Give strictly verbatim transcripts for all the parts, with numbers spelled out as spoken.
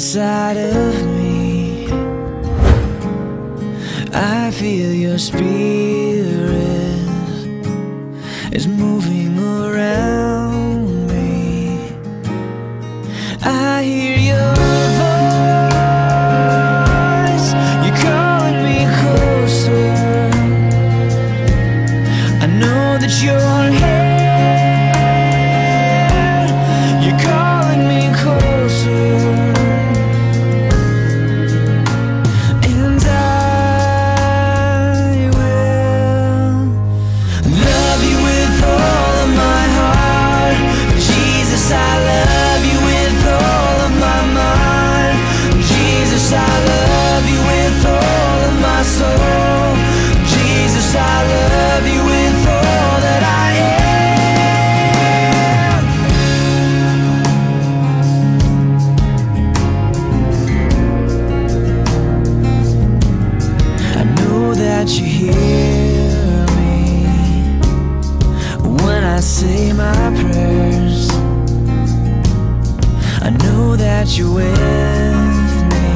inside of me. I feel your spirit is moving around me. I hear your voice, you're calling me closer. I know that you're here. You hear me when I say my prayers. I know that you're with me,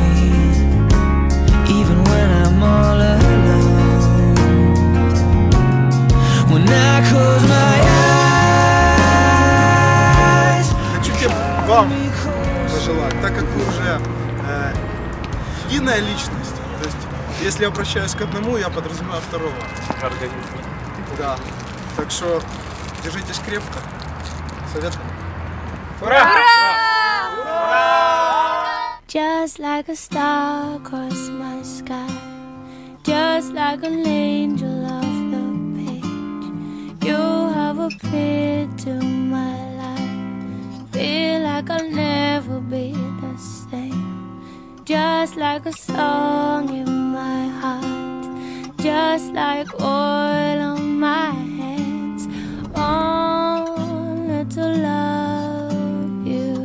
even when I'm all alone. When I close my eyes. Хочу вам пожелать, так как вы уже э, единая личность. То есть, если я обращаюсь к одному, я подразумеваю второго. Организм. Да. Так что держитесь крепко. Советую. Ура! Ура! Just like a star across my sky, just like an angel off the page, you have appeared to my life. Feel like I'll never be the same. Just like a song in my heart, just like oil on my hands, only to love you.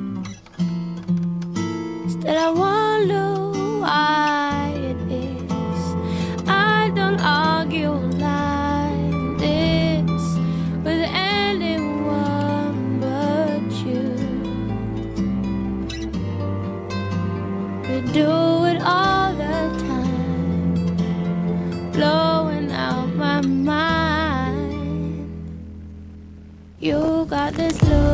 Still I wonder why it is I don't argue like this with anyone but you. We do it all the time, blowing out my mind. You got this look